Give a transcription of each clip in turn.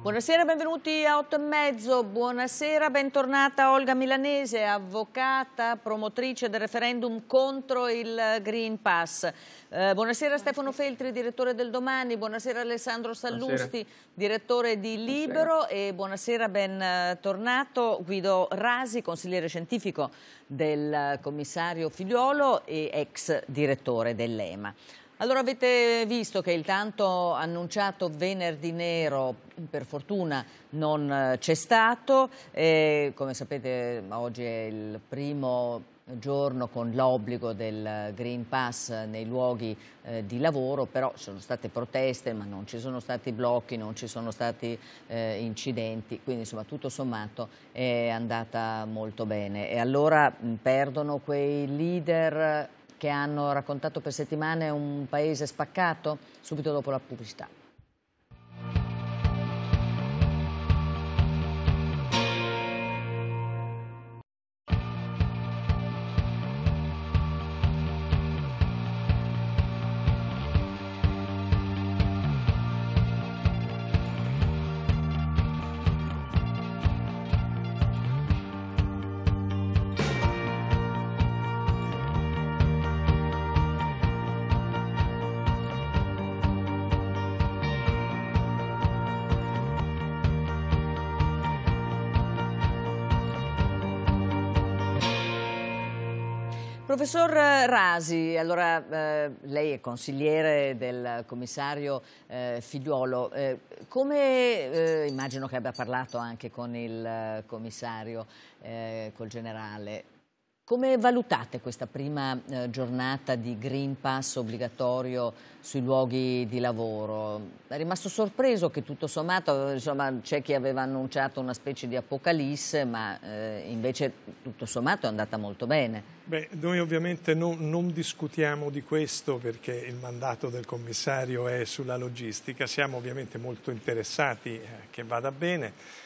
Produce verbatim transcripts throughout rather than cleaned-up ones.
Buonasera, benvenuti a otto e mezzo. Buonasera, bentornata Olga Milanese, avvocata, promotrice del referendum contro il Green Pass. Eh, buonasera Stefano Feltri, direttore del Domani. Buonasera Alessandro Sallusti, buonasera. Direttore di Libero. Buonasera. E buonasera, bentornato Guido Rasi, consigliere scientifico del commissario Figliuolo e ex direttore dell'EMA. Allora, avete visto che il tanto annunciato venerdì nero per fortuna non c'è stato, e, come sapete oggi è il primo giorno con l'obbligo del Green Pass nei luoghi eh, di lavoro, però ci sono state proteste, ma non ci sono stati blocchi, non ci sono stati eh, incidenti, quindi insomma tutto sommato è andata molto bene. E allora mh, perdono quei leader che hanno raccontato per settimane un paese spaccato? Subito dopo la pubblicità. Professor Rasi, allora eh, lei è consigliere del commissario eh, Figliuolo, eh, come eh, immagino che abbia parlato anche con il commissario, eh, col generale, come valutate questa prima eh, giornata di Green Pass obbligatorio sui luoghi di lavoro? È rimasto sorpreso che tutto sommato, insomma, c'è chi aveva annunciato una specie di apocalisse, ma eh, invece tutto sommato è andata molto bene. Beh, noi ovviamente non, non discutiamo di questo perché il mandato del commissario è sulla logistica, siamo ovviamente molto interessati eh, che vada bene.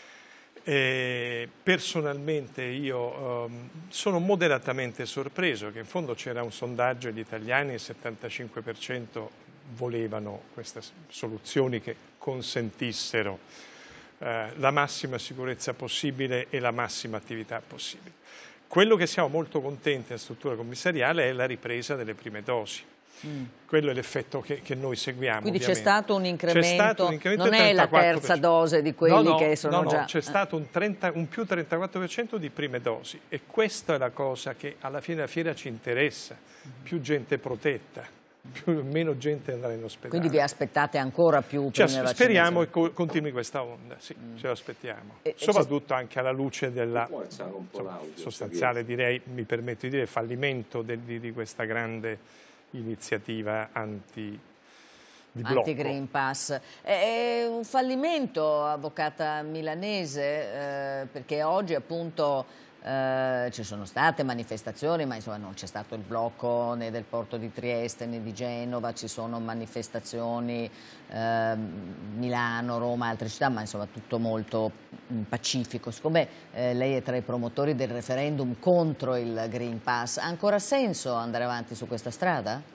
E personalmente io um, sono moderatamente sorpreso che in fondo c'era un sondaggio e gli italiani, il settantacinque per cento volevano queste soluzioni che consentissero eh, la massima sicurezza possibile e la massima attività possibile. Quello che siamo molto contenti nella struttura commissariale è la ripresa delle prime dosi. Mm. Quello è l'effetto che, che noi seguiamo. Quindi c'è stato un incremento, stato un incremento non è la terza dose di quelli no, no, che sono no, già... No, c'è stato un, trenta, un più trentaquattro per cento di prime dosi e questa è la cosa che alla fine della fiera ci interessa, più gente protetta, più, meno gente andrà in ospedale. Quindi vi aspettate ancora più cioè, prime speriamo che co continui questa onda, sì, mm. ce lo aspettiamo. E, soprattutto anche alla luce della insomma, sostanziale, direi, mi permetto di dire, fallimento de, di, di questa grande iniziativa anti di blocco. Anti-Green Pass. È un fallimento, avvocata Milanese, eh, perché oggi appunto eh, ci sono state manifestazioni, ma insomma non c'è stato il blocco né del porto di Trieste né di Genova, ci sono manifestazioni eh, Milano, Roma, altre città, ma insomma tutto molto mh, pacifico. Siccome eh, lei è tra i promotori del referendum contro il Green Pass, ha ancora senso andare avanti su questa strada?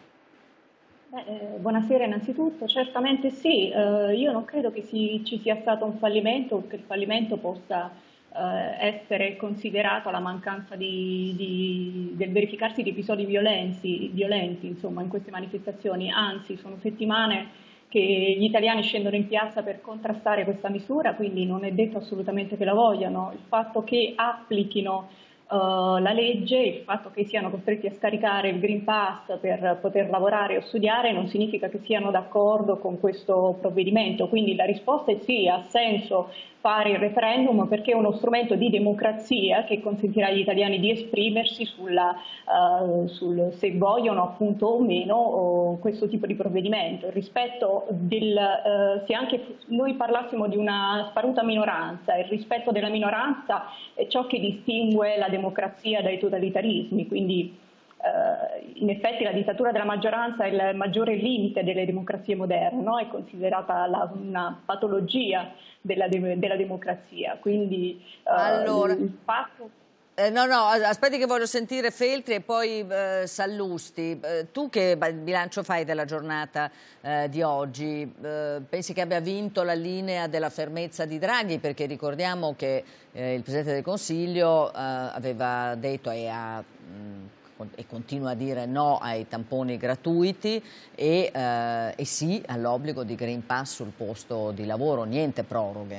Eh, buonasera innanzitutto, certamente sì, eh, io non credo che si, ci sia stato un fallimento, che il fallimento possa eh, essere considerato la mancanza di, di, del verificarsi di episodi violenti, violenti insomma, in queste manifestazioni, anzi sono settimane che gli italiani scendono in piazza per contrastare questa misura, quindi non è detto assolutamente che la vogliano, il fatto che applichino Uh, la legge, il fatto che siano costretti a scaricare il Green Pass per poter lavorare o studiare non significa che siano d'accordo con questo provvedimento, quindi la risposta è sì, ha senso fare il referendum perché è uno strumento di democrazia che consentirà agli italiani di esprimersi sulla, uh, sul, se vogliono appunto o meno uh, questo tipo di provvedimento. Rispetto del, uh, se anche noi parlassimo di una sparuta minoranza, il rispetto della minoranza è ciò che distingue la democrazia dai totalitarismi, quindi eh, in effetti la dittatura della maggioranza è il maggiore limite delle democrazie moderne, no? È considerata la, una patologia della, de della democrazia, quindi eh, allora, il fatto... Eh, no, no, aspetti che voglio sentire Feltri e poi eh, Sallusti. Eh, tu che bilancio fai della giornata eh, di oggi? Eh, pensi che abbia vinto la linea della fermezza di Draghi? Perché ricordiamo che eh, il Presidente del Consiglio eh, aveva detto e, ha, mh, e continua a dire no ai tamponi gratuiti e, eh, e sì all'obbligo di Green Pass sul posto di lavoro, niente proroghe.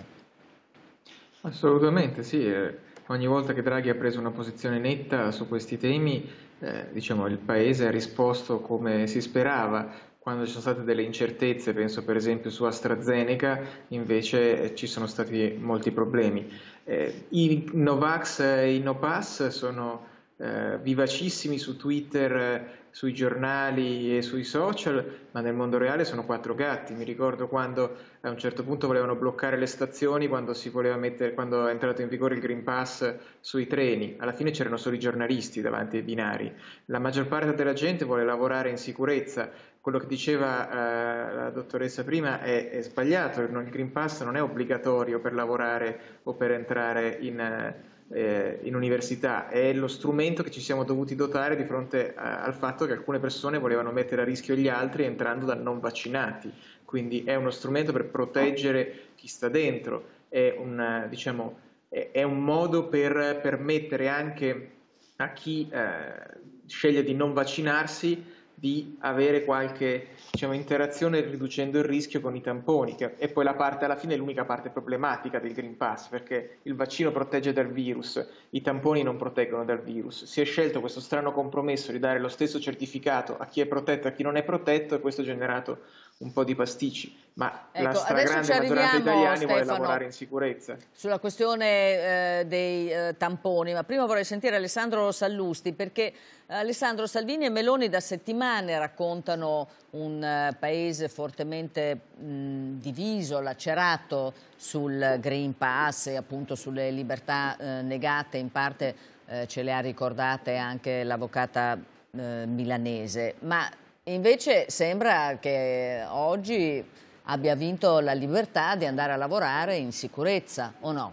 Assolutamente sì. Eh. Ogni volta che Draghi ha preso una posizione netta su questi temi, eh, diciamo, il Paese ha risposto come si sperava. Quando ci sono state delle incertezze, penso per esempio su AstraZeneca, invece eh, ci sono stati molti problemi. Eh, I Novax e i No Pass sono eh, vivacissimi su Twitter, eh, sui giornali e sui social, ma nel mondo reale sono quattro gatti. Mi ricordo quando a un certo punto volevano bloccare le stazioni, quando, si voleva mettere, quando è entrato in vigore il Green Pass sui treni. Alla fine c'erano solo i giornalisti davanti ai binari. La maggior parte della gente vuole lavorare in sicurezza. Quello che diceva eh, la dottoressa prima è, è sbagliato. Il Green Pass non è obbligatorio per lavorare o per entrare in... Eh, Eh, in università, è lo strumento che ci siamo dovuti dotare di fronte a, al fatto che alcune persone volevano mettere a rischio gli altri entrando da non vaccinati, quindi è uno strumento per proteggere chi sta dentro, è, una, diciamo, è, è un modo per permettere anche a chi eh, sceglie di non vaccinarsi di avere qualche, diciamo, interazione riducendo il rischio con i tamponi, che è poi la parte, alla fine è l'unica parte problematica del Green Pass, perché il vaccino protegge dal virus, i tamponi non proteggono dal virus. Si è scelto questo strano compromesso di dare lo stesso certificato a chi è protetto e a chi non è protetto, e questo ha generato un po' di pasticci, ma ecco, la stragrande maggioranza degli italiani vuole lavorare in sicurezza. Sulla questione eh, dei eh, tamponi, ma prima vorrei sentire Alessandro Sallusti, perché Alessandro, Salvini e Meloni da settimane raccontano un uh, paese fortemente mh, diviso, lacerato sul Green Pass e appunto sulle libertà uh, negate, in parte uh, ce le ha ricordate anche l'avvocata uh, milanese, ma invece sembra che oggi abbia vinto la libertà di andare a lavorare in sicurezza, o no?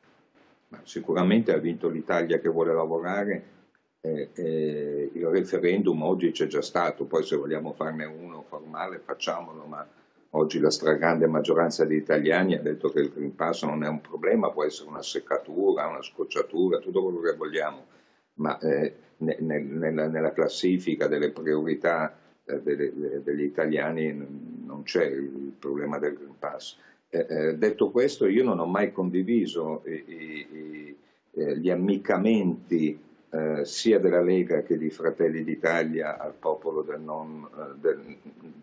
Ma sicuramente ha vinto l'Italia che vuole lavorare. Eh, eh, il referendum oggi c'è già stato, poi se vogliamo farne uno formale facciamolo, ma oggi la stragrande maggioranza degli italiani ha detto che il Green Pass non è un problema, può essere una seccatura, una scocciatura, tutto quello che vogliamo, ma eh, nel, nella, nella classifica delle priorità eh, delle, degli italiani non c'è il problema del Green Pass. Eh, eh, detto questo, io non ho mai condiviso i, i, i, gli ammiccamenti Eh, sia della Lega che di Fratelli d'Italia al popolo del, non, eh, del,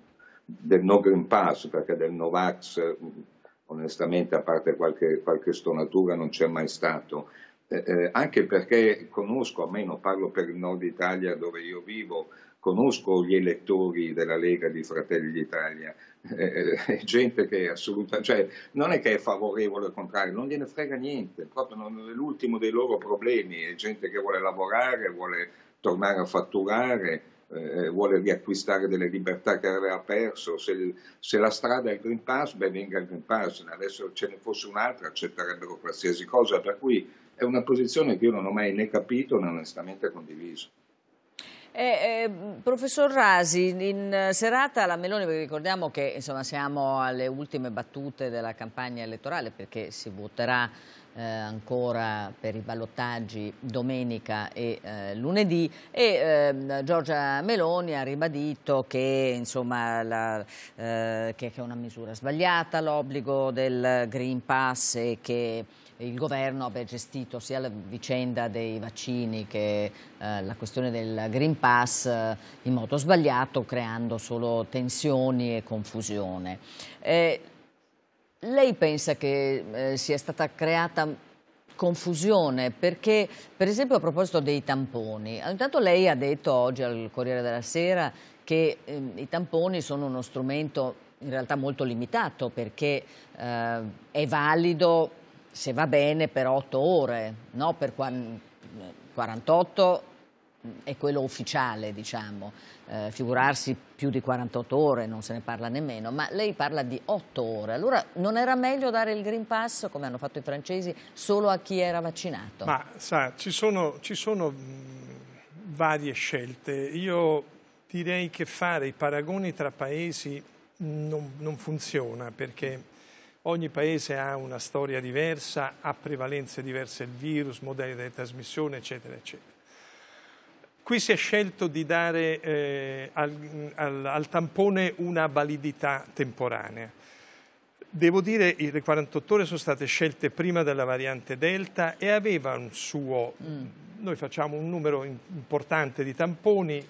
del no Green Pass, perché del Novax eh, onestamente, a parte qualche, qualche stonatura, non c'è mai stato, eh, eh, anche perché conosco, almeno parlo per il nord Italia dove io vivo, conosco gli elettori della Lega di Fratelli d'Italia, eh, eh, gente che è assoluta, cioè non è che è favorevole o contrario, non gliene frega niente, proprio non è l'ultimo dei loro problemi, è gente che vuole lavorare, vuole tornare a fatturare, eh, vuole riacquistare delle libertà che aveva perso. Se, se la strada è il Green Pass, beh, venga il Green Pass, adesso ce ne fosse un'altra accetterebbero qualsiasi cosa, per cui è una posizione che io non ho mai né capito né onestamente condiviso. Eh, eh, professor Rasi, in serata la Meloni, perché ricordiamo che insomma, siamo alle ultime battute della campagna elettorale, perché si voterà eh, ancora per i ballottaggi domenica e eh, lunedì, e eh, Giorgia Meloni ha ribadito che, insomma, la, eh, che, che è una misura sbagliata l'obbligo del Green Pass e che il governo abbia gestito sia la vicenda dei vaccini che eh, la questione del Green Pass eh, in modo sbagliato, creando solo tensioni e confusione. Eh, lei pensa che eh, sia stata creata confusione perché, per esempio, a proposito dei tamponi, intanto lei ha detto oggi al Corriere della Sera che eh, i tamponi sono uno strumento in realtà molto limitato perché eh, è valido se va bene per otto ore, no? Per quarantotto è quello ufficiale, diciamo, eh, figurarsi più di quarantotto ore, non se ne parla nemmeno, ma lei parla di otto ore. Allora non era meglio dare il Green Pass, come hanno fatto i francesi, solo a chi era vaccinato? Ma sa, ci sono, ci sono mh, varie scelte. Io direi che fare i paragoni tra paesi non, non funziona, perché ogni paese ha una storia diversa, ha prevalenze diverse del virus, modelli di trasmissione, eccetera, eccetera. Qui si è scelto di dare eh, al, al, al tampone una validità temporanea. Devo dire che le quarantotto ore sono state scelte prima della variante Delta e aveva un suo... Mm. Noi facciamo un numero importante di tamponi,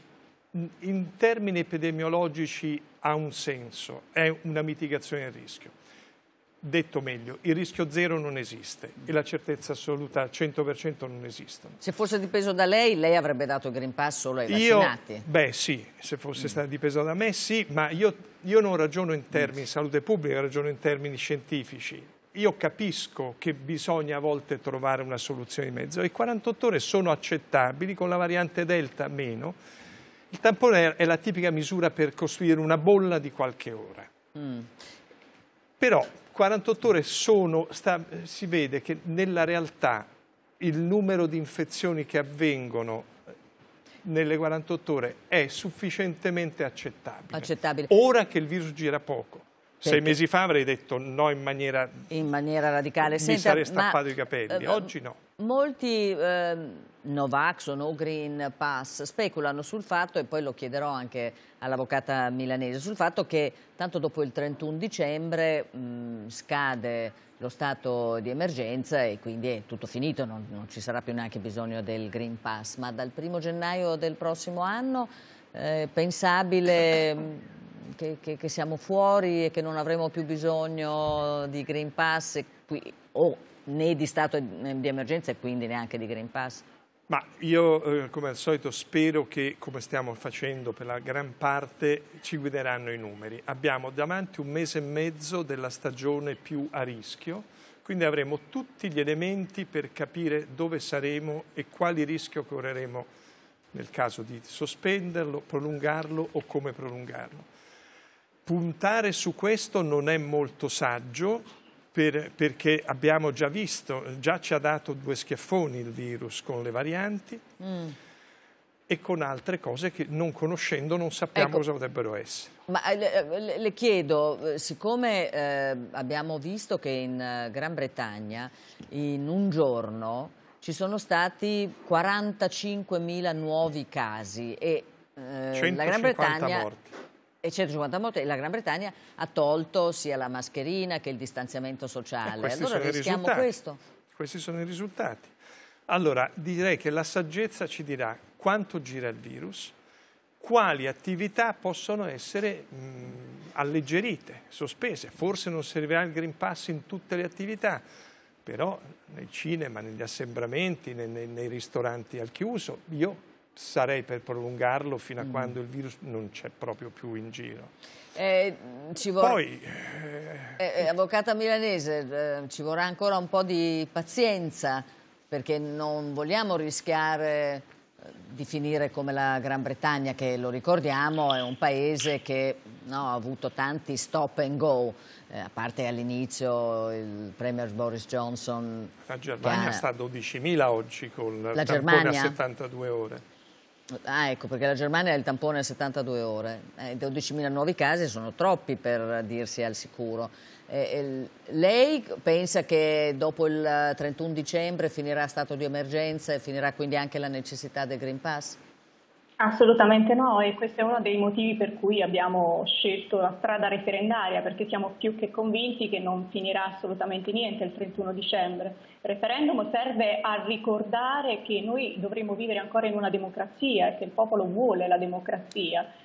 in termini epidemiologici ha un senso, è una mitigazione del rischio. Detto meglio, il rischio zero non esiste e la certezza assoluta al cento per cento non esistono. Se fosse dipeso da lei, lei avrebbe dato il Green Pass solo ai vaccinati? Io, beh sì, se fosse mm. stato dipeso da me sì, ma io, io non ragiono in termini di salute pubblica, ragiono in termini scientifici. Io capisco che bisogna a volte trovare una soluzione di mezzo. Le quarantotto ore sono accettabili, con la variante Delta meno. Il tampone è la tipica misura per costruire una bolla di qualche ora. Mm. Però quarantotto ore sono, sta, si vede che nella realtà il numero di infezioni che avvengono nelle quarantotto ore è sufficientemente accettabile. accettabile. Ora che il virus gira poco. Perché? Sei mesi fa avrei detto no in maniera, in maniera radicale. Mi Senta, sarei stappato ma, i capelli, oggi no. Molti eh, Novax o No Green Pass speculano sul fatto, e poi lo chiederò anche all'avvocata milanese, sul fatto che tanto dopo il trentuno dicembre mh, scade lo stato di emergenza e quindi è tutto finito, non, non ci sarà più neanche bisogno del Green Pass, ma dal primo gennaio del prossimo anno è eh, pensabile che, che, che siamo fuori e che non avremo più bisogno di Green Pass e qui, o né di stato di emergenza e quindi neanche di Green Pass? Ma io, eh, come al solito, spero che, come stiamo facendo per la gran parte, ci guideranno i numeri. Abbiamo davanti un mese e mezzo della stagione più a rischio, quindi avremo tutti gli elementi per capire dove saremo e quali rischi correremo nel caso di sospenderlo, prolungarlo o come prolungarlo. Puntare su questo non è molto saggio, Per, perché abbiamo già visto, già ci ha dato due schiaffoni il virus con le varianti mm. e con altre cose che non conoscendo non sappiamo ecco, cosa potrebbero essere. Ma le, le chiedo, siccome eh, abbiamo visto che in Gran Bretagna in un giorno ci sono stati quarantacinquemila nuovi casi e eh, la Gran Bretagna... morti. E centocinquanta morti, e la Gran Bretagna ha tolto sia la mascherina che il distanziamento sociale. Eh, allora rischiamo questo? Questi sono i risultati. Allora, direi che la saggezza ci dirà quanto gira il virus, quali attività possono essere mh, alleggerite, sospese. Forse non servirà il Green Pass in tutte le attività, però nel cinema, negli assembramenti, nei, nei, nei ristoranti al chiuso, io sarei per prolungarlo fino a mm. quando il virus non c'è proprio più in giro. Eh, ci vor... Poi, eh, eh, avvocata milanese, eh, ci vorrà ancora un po' di pazienza, perché non vogliamo rischiare eh, di finire come la Gran Bretagna, che lo ricordiamo è un paese che no, ha avuto tanti stop and go, eh, a parte all'inizio il premier Boris Johnson. La Germania ha... sta a dodicimila oggi con la il tampone Germania... a settantadue ore. Ah, ecco, perché la Germania ha il tampone a settantadue ore, eh, dodicimila nuovi casi sono troppi per dirsi al sicuro. Eh, eh, lei pensa che dopo il trentuno dicembre finirà stato di emergenza e finirà quindi anche la necessità del Green Pass? Assolutamente no, e questo è uno dei motivi per cui abbiamo scelto la strada referendaria, perché siamo più che convinti che non finirà assolutamente niente il trentuno dicembre. Il referendum serve a ricordare che noi dovremo vivere ancora in una democrazia e che il popolo vuole la democrazia.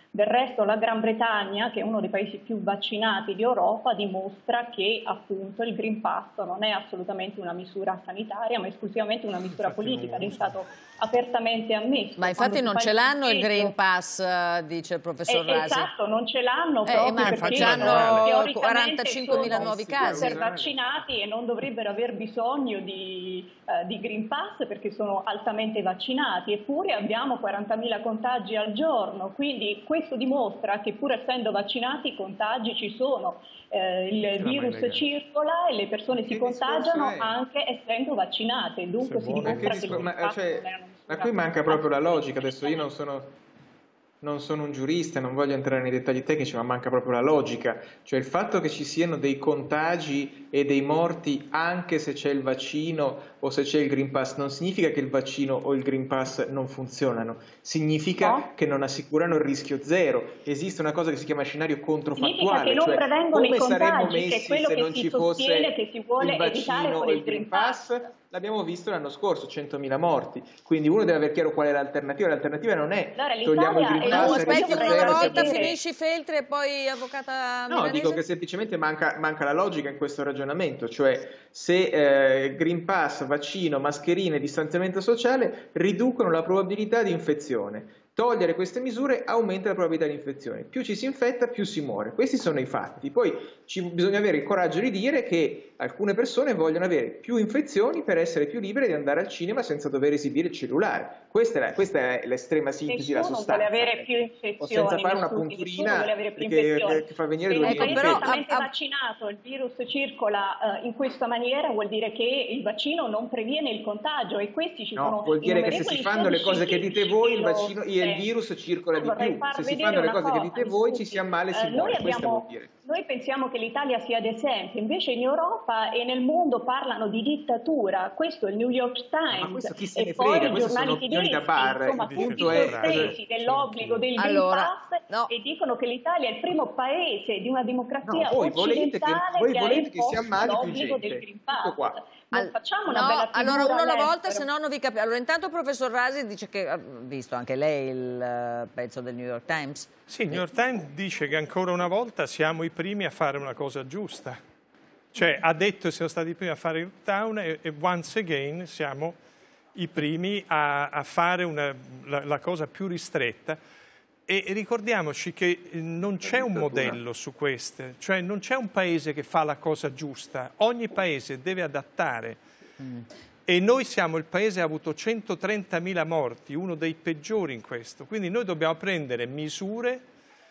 Del resto la Gran Bretagna, che è uno dei paesi più vaccinati d'Europa, dimostra che appunto il Green Pass non è assolutamente una misura sanitaria, ma esclusivamente una misura politica, ed è stato apertamente ammesso. Ma infatti non ce l'hanno il Green Pass, dice il professor eh, Rasi. Esatto, non ce l'hanno eh, proprio ma perché hanno quarantacinquemila nuovi casi. Per vaccinati e non dovrebbero aver bisogno di, uh, di Green Pass perché sono altamente vaccinati, eppure abbiamo quarantamila contagi al giorno, quindi questo dimostra che pur essendo vaccinati i contagi ci sono, eh, il virus circola e le persone si contagiano anche essendo vaccinate, dunque si dimostra che il ma, cioè, ma qui manca proprio la logica. Adesso io non sono Non sono un giurista, non voglio entrare nei dettagli tecnici, ma manca proprio la logica. Cioè il fatto che ci siano dei contagi e dei morti anche se c'è il vaccino o se c'è il Green Pass non significa che il vaccino o il Green Pass non funzionano, significa no. che non assicurano il rischio zero. Esiste una cosa che si chiama scenario controfattuale, significa che non cioè prevengono come i contagi, saremmo messi che è quello se che non si ci fosse che si vuole il vaccino o il Green Pass. Pass. L'abbiamo visto l'anno scorso, centomila morti, quindi uno deve avere chiaro qual è l'alternativa. L'alternativa non è allora, togliamo il Green Pass. No, aspetti uno alla volta, finisci Feltri e poi avvocata No, milanese. dico che semplicemente manca, manca la logica in questo ragionamento, cioè se eh, Green Pass, vaccino, mascherine, distanziamento sociale riducono la probabilità di infezione. Togliere queste misure aumenta la probabilità di infezione. Più ci si infetta, più si muore. Questi sono i fatti. Poi ci, bisogna avere il coraggio di dire che alcune persone vogliono avere più infezioni per essere più libere di andare al cinema senza dover esibire il cellulare. Questa è, questa è l'estrema sintesi, la sostanza. Nessuno vuole avere più infezioni. O senza fare una punturina che, che fa venire due ecco, dita di però pepe. a, a... vaccinato, il virus circola uh, in questa maniera, vuol dire che il vaccino non previene il contagio e questi ci no, sono vuol dire che se si fanno le cose che dite voi, il vaccino, il virus circola di più. Se si fanno le cose che dite voi, ci si ammala e si uh, muore. Noi, abbiamo, noi pensiamo che l'Italia sia d'esempio, invece in Europa e nel mondo parlano di dittatura. Questo è il New York Times. Ma questo chi se ne e poi frega, i questi sono giornali opinioni da bar. Insomma, tutti sospesi dell'obbligo del Green allora, Pass no. e dicono che l'Italia è il primo paese di una democrazia no, voi occidentale volete che, voi che volete ha che si ammali più l'obbligo gente. del Green Pass. Qua. Non Al, facciamo una no, bella figura allora uno alla all'estero. volta, se no non vi capiamo. Allora intanto il professor Rasi dice che ha visto anche lei il uh, pezzo del New York Times. Sì, il New York Times dice che ancora una volta siamo i primi a fare una cosa giusta. Cioè ha detto che siamo stati i primi a fare il lockdown e, e once again siamo i primi a, a fare una, la, la cosa più ristretta. E ricordiamoci che non c'è un modello su queste, cioè non c'è un paese che fa la cosa giusta, ogni paese deve adattare. Mm. E noi siamo il paese che ha avuto centotrentamila morti, uno dei peggiori in questo, quindi noi dobbiamo prendere misure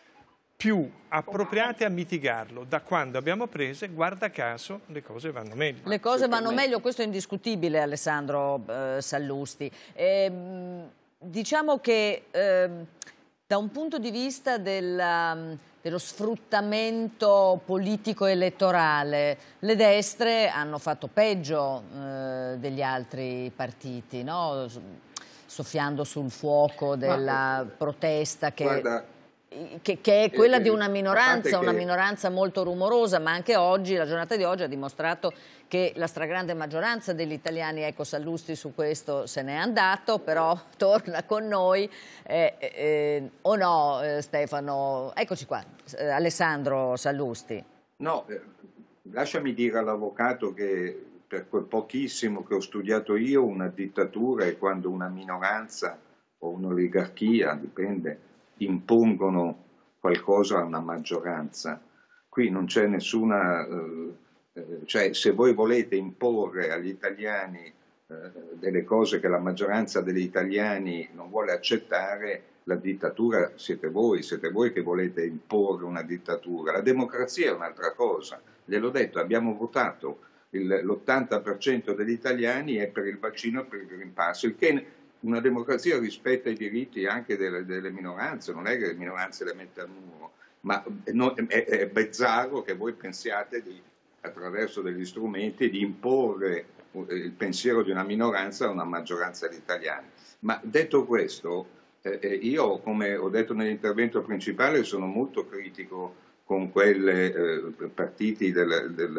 più appropriate a mitigarlo. Da quando abbiamo prese, guarda caso, le cose vanno meglio. Le cose vanno meglio, questo è indiscutibile, Alessandro eh, Sallusti. Eh, diciamo che... Eh, Da un punto di vista del, dello sfruttamento politico-elettorale, le destre hanno fatto peggio eh, degli altri partiti, no? Soffiando sul fuoco della Ma, protesta che, guarda, che, che è quella eh, di una minoranza, una che... minoranza molto rumorosa, ma anche oggi, la giornata di oggi ha dimostrato che la stragrande maggioranza degli italiani, ecco Sallusti su questo se n'è andato, però torna con noi, eh, eh, o no eh, Stefano? Eccoci qua, eh, Alessandro Sallusti. No, eh, lasciami dire all'avvocato che per quel pochissimo che ho studiato io, una dittatura è quando una minoranza o un'oligarchia, dipende, impongono qualcosa a una maggioranza. Qui non c'è nessuna... Eh, Cioè, se voi volete imporre agli italiani eh, delle cose che la maggioranza degli italiani non vuole accettare, la dittatura siete voi, siete voi che volete imporre una dittatura. La democrazia è un'altra cosa. Gliel'ho detto, abbiamo votato, l'ottanta per cento degli italiani è per il vaccino e per il Green Pass, il che una democrazia rispetta i diritti anche delle, delle minoranze, non è che le minoranze le mette al muro, ma no, è, è bizzarro che voi pensiate di attraverso degli strumenti di imporre il pensiero di una minoranza a una maggioranza di italiani. Ma detto questo, eh, io, come ho detto nell'intervento principale, sono molto critico con quei eh, partiti del, del,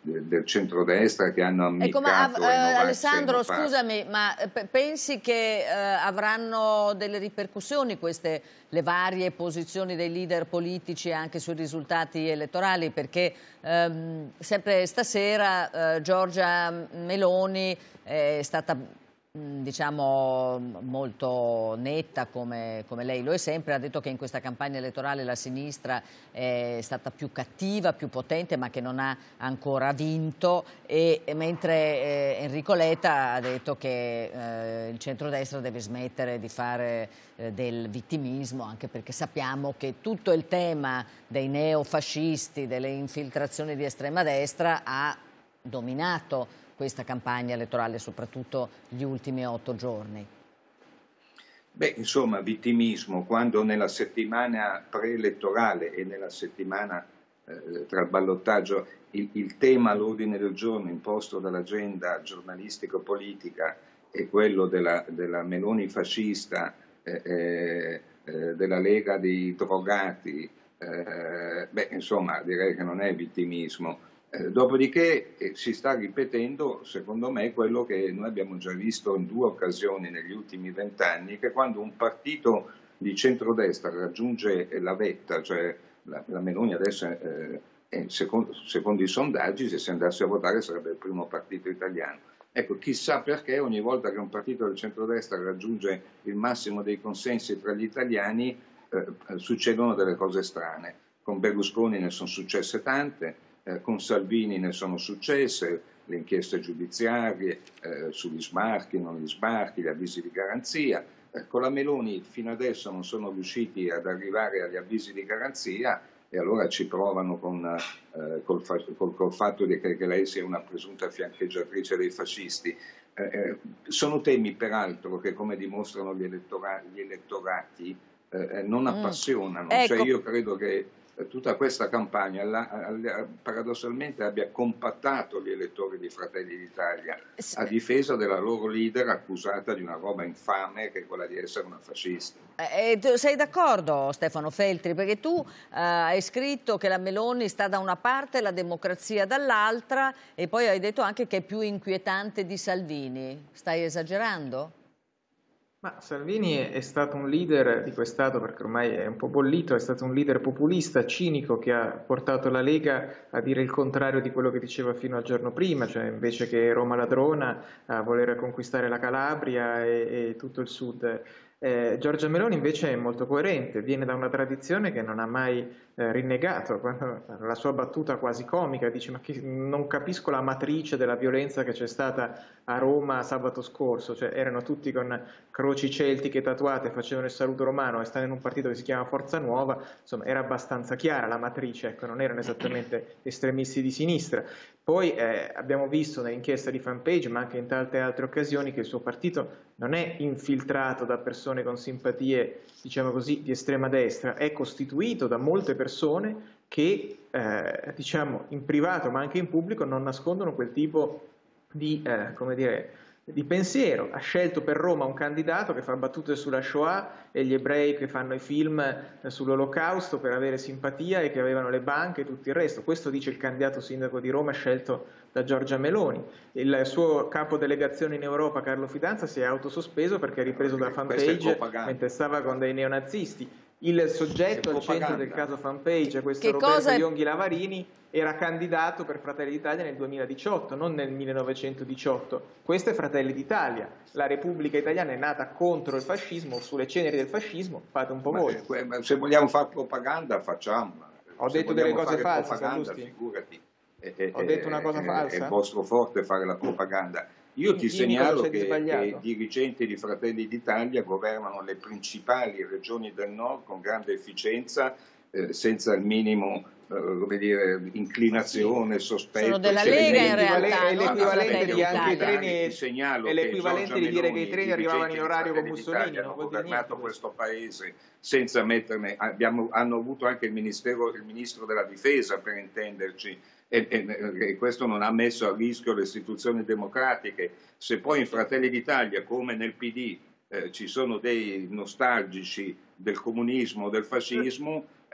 del centrodestra che hanno ecco, ma ammiccato eh, fa. Alessandro, scusami, ma pensi che eh, avranno delle ripercussioni queste le varie posizioni dei leader politici anche sui risultati elettorali? Perché ehm, sempre stasera eh, Giorgia Meloni è stata diciamo molto netta, come, come lei lo è sempre, ha detto che in questa campagna elettorale la sinistra è stata più cattiva, più potente, ma che non ha ancora vinto, e, e mentre eh, Enrico Letta ha detto che eh, il centrodestra deve smettere di fare eh, del vittimismo, anche perché sappiamo che tutto il tema dei neofascisti, delle infiltrazioni di estrema destra ha dominato questa campagna elettorale, soprattutto gli ultimi otto giorni. Beh, insomma, vittimismo, quando nella settimana preelettorale e nella settimana eh, tra il ballottaggio il, il tema all'ordine del giorno imposto dall'agenda giornalistico-politica è quello della, della Meloni fascista, eh, eh, della Lega dei drogati, eh, beh, insomma, direi che non è vittimismo. Eh, dopodiché eh, si sta ripetendo, secondo me, quello che noi abbiamo già visto in due occasioni negli ultimi vent'anni, che quando un partito di centrodestra raggiunge la vetta, cioè la, la Meloni adesso eh, è, secondo, secondo i sondaggi, se si andasse a votare sarebbe il primo partito italiano. Ecco, chissà perché ogni volta che un partito del centrodestra raggiunge il massimo dei consensi tra gli italiani eh, succedono delle cose strane. Con Berlusconi ne sono successe tante. Eh, con Salvini ne sono successe, le inchieste giudiziarie eh, sugli sbarchi, non gli sbarchi, gli avvisi di garanzia. Eh, con la Meloni fino adesso non sono riusciti ad arrivare agli avvisi di garanzia e allora ci provano con, eh, col, col, col fatto di che, che lei sia una presunta fiancheggiatrice dei fascisti. Eh, eh, sono temi peraltro che, come dimostrano gli, elettora gli elettorati, eh, non appassionano. Mm. Ecco. Cioè io credo che tutta questa campagna la, la, paradossalmente abbia compattato gli elettori di Fratelli d'Italia a difesa della loro leader accusata di una roba infame che è quella di essere una fascista. Eh, sei d'accordo, Stefano Feltri? Perché tu eh, hai scritto che la Meloni sta da una parte e la democrazia dall'altra, e poi hai detto anche che è più inquietante di Salvini. Stai esagerando? Ma Salvini è stato un leader di quest'Stato, perché ormai è un po' bollito, è stato un leader populista, cinico, che ha portato la Lega a dire il contrario di quello che diceva fino al giorno prima, cioè invece che Roma ladrona a voler conquistare la Calabria e, e tutto il sud. Eh, Giorgia Meloni invece è molto coerente, viene da una tradizione che non ha mai eh, rinnegato. Quando, la sua battuta quasi comica, dice: ma che, non capisco la matrice della violenza che c'è stata a Roma sabato scorso, cioè erano tutti con croci celtiche tatuate, facevano il saluto romano e stanno in un partito che si chiama Forza Nuova. Insomma, era abbastanza chiara la matrice, ecco, non erano esattamente estremisti di sinistra. Poi eh, abbiamo visto nell'inchiesta di Fanpage, ma anche in tante altre occasioni, che il suo partito non è infiltrato da persone con simpatie, diciamo così, di estrema destra, è costituito da molte persone che, eh, diciamo, in privato ma anche in pubblico non nascondono quel tipo di, eh, come dire, di pensiero. Ha scelto per Roma un candidato che fa battute sulla Shoah e gli ebrei che fanno i film sull'Olocausto per avere simpatia e che avevano le banche e tutto il resto. Questo dice il candidato sindaco di Roma scelto da Giorgia Meloni. Il suo capo delegazione in Europa, Carlo Fidanza, si è autosospeso perché è ripreso da Fanpage mentre stava con dei neonazisti. Il soggetto al centro del caso Fanpage, questo Roberto Ionghi Lavarini, era candidato per Fratelli d'Italia nel duemiladiciotto, non nel millenovecentodiciotto. Questo è Fratelli d'Italia. La Repubblica Italiana è nata contro il fascismo, sulle ceneri del fascismo, fate un po' ma, voi. Se vogliamo fare propaganda, facciamola. Ho se detto delle cose false, propaganda, figurati. Eh, Ho detto una cosa eh, falsa? È il vostro forte fare la propaganda. Io ti segnalo che, che i dirigenti di Fratelli d'Italia governano le principali regioni del nord con grande efficienza, eh, senza il minimo eh, come dire, inclinazione, sospetto. Sono della Lega in realtà. È l'equivalente di anche i treni, è l'equivalente di dire che i treni arrivavano in orario con Mussolini. Hanno governato questo paese senza metterne, abbiamo, hanno avuto anche il, ministero, il ministro della difesa, per intenderci. E, e, e questo non ha messo a rischio le istituzioni democratiche. Se poi in Fratelli d'Italia, come nel P D, eh, ci sono dei nostalgici del comunismo, del fascismo,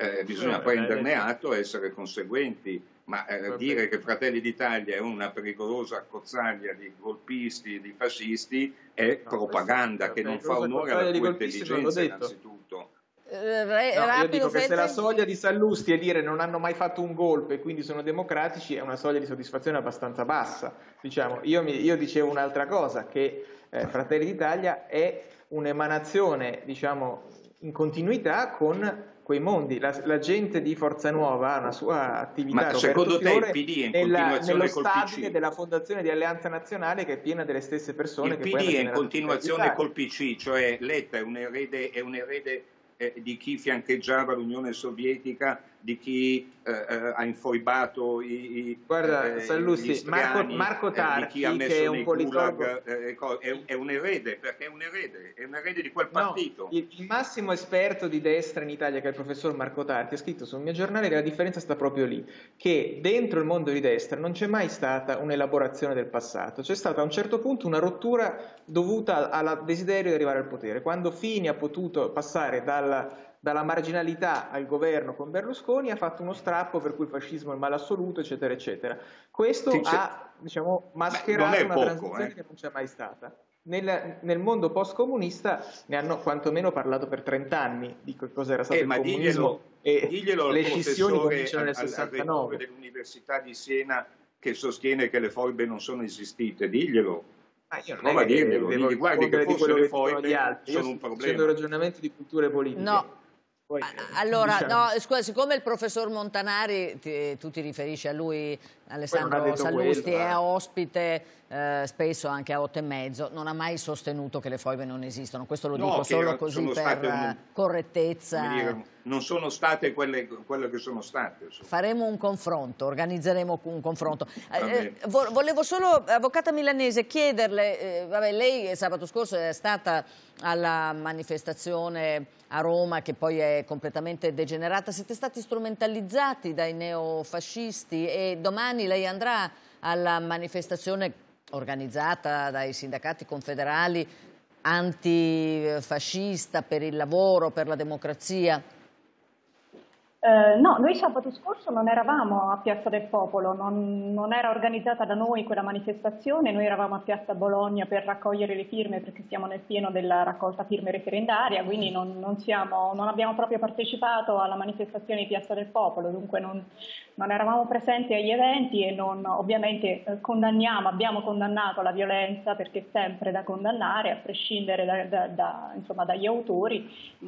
eh, bisogna no, prenderne atto e essere conseguenti. Ma eh, dire che Fratelli d'Italia è una pericolosa accozzaglia di golpisti, di fascisti, è no, propaganda che non fa onore alla tua intelligenza innanzitutto. Eh, no, io dico che se la soglia di Sallusti è dire non hanno mai fatto un golpe e quindi sono democratici, è una soglia di soddisfazione abbastanza bassa. Diciamo, io, mi, io dicevo un'altra cosa, che eh, Fratelli d'Italia è un'emanazione, diciamo, in continuità con quei mondi. La, la gente di Forza Nuova ha una sua attività. Ma secondo te il P D è in nella, continuazione nello col stabile P C? Della fondazione di Alleanza Nazionale, che è piena delle stesse persone il che P D è in continuazione col P C, cioè Letta è un erede, è un erede eh, di chi fiancheggiava l'Unione Sovietica, di chi eh, eh, ha infoibato i, i Guarda, eh, Sallusti, Marco, Marco Tarchi, eh, che è un politologo, gulag, eh, è, è un erede, perché è un erede, è un erede di quel partito. No, il, il massimo esperto di destra in Italia, che è il professor Marco Tarchi, ha scritto sul mio giornale che la differenza sta proprio lì, che dentro il mondo di destra non c'è mai stata un'elaborazione del passato, c'è stata a un certo punto una rottura dovuta al desiderio di arrivare al potere. Quando Fini ha potuto passare dalla dalla marginalità al governo con Berlusconi, ha fatto uno strappo per cui il fascismo è il male assoluto, eccetera, eccetera. Questo sì, ha, diciamo, mascherato una poco, transizione eh. che non c'è mai stata. Nel, nel mondo post-comunista ne hanno quantomeno parlato per trent'anni di che cosa era stato eh, il ma comunismo, diglielo, e diglielo le scissioni cominciano nel al, sessantanove. Al dell'Università di Siena che sostiene che le foibe non sono esistite, diglielo. Ah, io non Prova è a dirglielo, devo digli, guardi che di forse le che foibe gli altri. sono Io un problema. Facendo ragionamenti di culture politiche. No. Poi, allora, diciamo. no, scusa, siccome il professor Montanari, ti, tu ti riferisci a lui, Alessandro Sallusti, quello, è eh. ospite eh, spesso anche a otto e mezzo, non ha mai sostenuto che le foibe non esistono. Questo lo No, dico solo così per un, correttezza. Dire, non sono state quelle, quelle che sono state. Insomma. Faremo un confronto, organizzeremo un confronto. Eh, volevo solo, avvocata Milanese, chiederle, eh, vabbè, lei sabato scorso è stata alla manifestazione a Roma che poi è completamente degenerata, siete stati strumentalizzati dai neofascisti e domani lei andrà alla manifestazione organizzata dai sindacati confederali antifascista per il lavoro, per la democrazia. Eh, no, noi sabato scorso non eravamo a Piazza del Popolo, non, non era organizzata da noi quella manifestazione, noi eravamo a Piazza Bologna per raccogliere le firme perché siamo nel pieno della raccolta firme referendaria, quindi non, non, siamo, non abbiamo proprio partecipato alla manifestazione di Piazza del Popolo, dunque non, non eravamo presenti agli eventi e non, ovviamente eh, condanniamo, abbiamo condannato la violenza perché è sempre da condannare a prescindere da, da, da, insomma, dagli autori,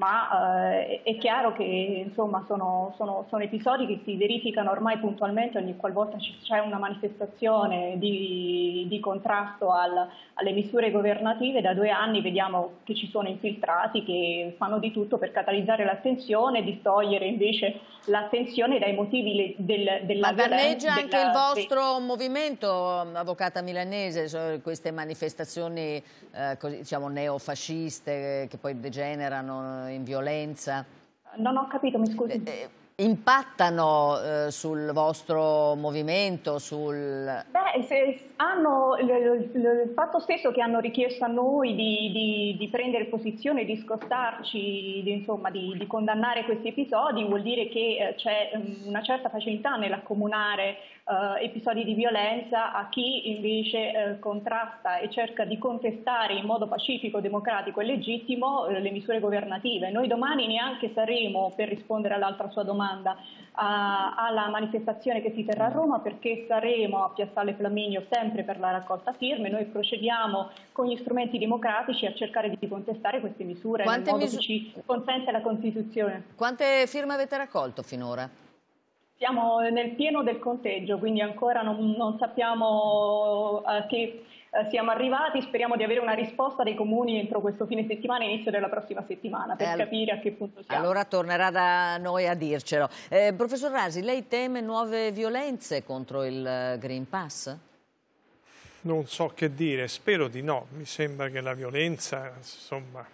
ma eh, è chiaro che insomma sono Sono, sono episodi che si verificano ormai puntualmente ogni qualvolta c'è una manifestazione di, di contrasto al, alle misure governative. Da due anni vediamo che ci sono infiltrati che fanno di tutto per catalizzare l'attenzione e distogliere invece l'attenzione dai motivi del, della Ma violenza. danneggia anche della, il vostro de... movimento, avvocata Milanese, queste manifestazioni eh, così, diciamo, neofasciste che poi degenerano in violenza? Non ho capito, mi scusi. Eh, impattano eh, sul vostro movimento, sul... Beh, se hanno il, il, il fatto stesso che hanno richiesto a noi di, di, di prendere posizione, di scostarci, di, insomma, di, di condannare questi episodi, vuol dire che eh, c'è una certa facilità nell'accomunare eh, episodi di violenza a chi invece eh, contrasta e cerca di contestare in modo pacifico, democratico e legittimo eh, le misure governative. Noi domani neanche saremo, per rispondere all'altra sua domanda, A, alla manifestazione che si terrà a Roma perché saremo a Piazzale Flaminio sempre per la raccolta firme. Noi procediamo con gli strumenti democratici a cercare di contestare queste misure Quante nel modo misure... che ci consente la Costituzione. Quante firme avete raccolto finora? Siamo nel pieno del conteggio, quindi ancora non, non sappiamo a che eh, siamo arrivati, speriamo di avere una risposta dai comuni entro questo fine settimana e inizio della prossima settimana per eh, capire a che punto siamo. Allora tornerà da noi a dircelo. Eh, professor Rasi, lei teme nuove violenze contro il Green Pass? Non so che dire, spero di no. Mi sembra che la violenza, insomma,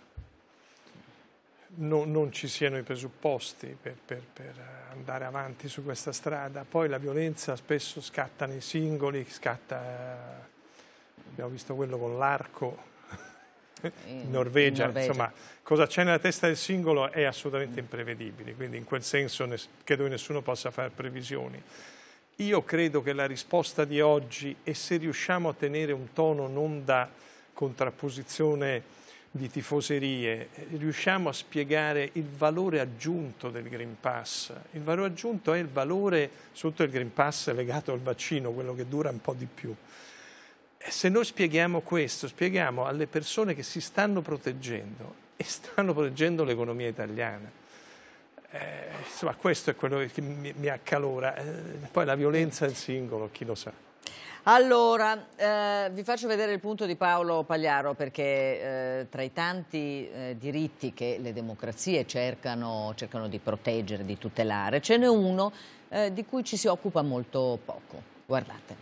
no, non ci siano i presupposti per, per, per andare avanti su questa strada. Poi la violenza spesso scatta nei singoli, scatta... Abbiamo visto quello con l'arco, in Norvegia, in Norvegia. Insomma, cosa c'è nella testa del singolo è assolutamente imprevedibile, quindi in quel senso credo che nessuno possa fare previsioni. Io credo che la risposta di oggi, e se riusciamo a tenere un tono non da contrapposizione di tifoserie, riusciamo a spiegare il valore aggiunto del Green Pass. Il valore aggiunto è il valore, sotto il Green Pass legato al vaccino, quello che dura un po' di più. E se noi spieghiamo questo, spieghiamo alle persone che si stanno proteggendo e stanno proteggendo l'economia italiana. Eh, insomma, questo è quello che mi, mi accalora. Eh, poi la violenza del singolo, chi lo sa. Allora, eh, vi faccio vedere il punto di Paolo Pagliaro, perché eh, tra i tanti eh, diritti che le democrazie cercano, cercano di proteggere, di tutelare, ce n'è uno eh, di cui ci si occupa molto poco. Guardate.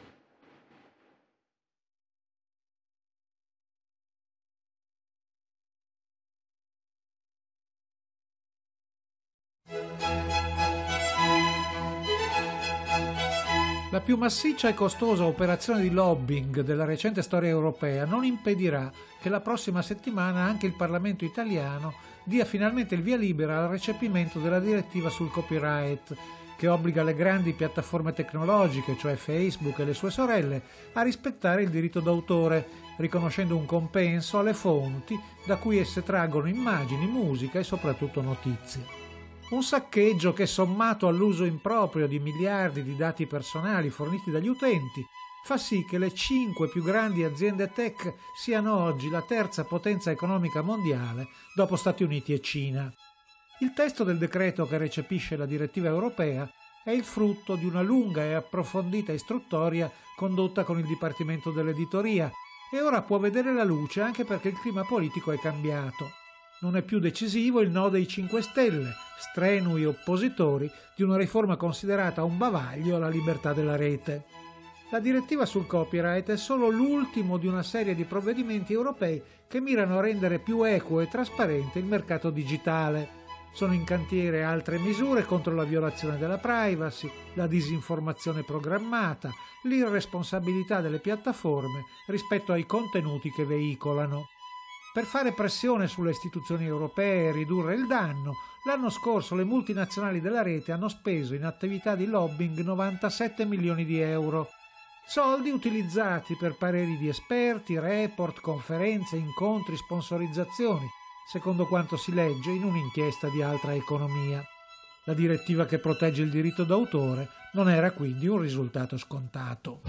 La più massiccia e costosa operazione di lobbying della recente storia europea non impedirà che la prossima settimana anche il Parlamento italiano dia finalmente il via libera al recepimento della direttiva sul copyright, che obbliga le grandi piattaforme tecnologiche, cioè Facebook e le sue sorelle, a rispettare il diritto d'autore, riconoscendo un compenso alle fonti da cui esse traggono immagini, musica e soprattutto notizie. Un saccheggio che, sommato all'uso improprio di miliardi di dati personali forniti dagli utenti, fa sì che le cinque più grandi aziende tech siano oggi la terza potenza economica mondiale dopo Stati Uniti e Cina. Il testo del decreto che recepisce la direttiva europea è il frutto di una lunga e approfondita istruttoria condotta con il Dipartimento dell'Editoria e ora può vedere la luce anche perché il clima politico è cambiato. Non è più decisivo il no dei cinque Stelle, strenui oppositori di una riforma considerata un bavaglio alla libertà della rete. La direttiva sul copyright è solo l'ultimo di una serie di provvedimenti europei che mirano a rendere più equo e trasparente il mercato digitale. Sono in cantiere altre misure contro la violazione della privacy, la disinformazione programmata, l'irresponsabilità delle piattaforme rispetto ai contenuti che veicolano. Per fare pressione sulle istituzioni europee e ridurre il danno, l'anno scorso le multinazionali della rete hanno speso in attività di lobbying novantasette milioni di euro. Soldi utilizzati per pareri di esperti, report, conferenze, incontri, sponsorizzazioni, secondo quanto si legge in un'inchiesta di Altra Economia. La direttiva che protegge il diritto d'autore non era quindi un risultato scontato.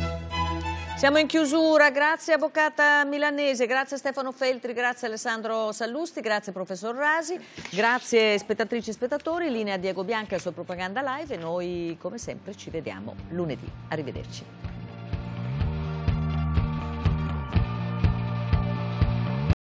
Siamo in chiusura, grazie Avvocata Milanese, grazie Stefano Feltri, grazie Alessandro Sallusti, grazie Professor Rasi, grazie spettatrici e spettatori, linea Diego Bianchi alla sua Propaganda Live e noi come sempre ci vediamo lunedì. Arrivederci.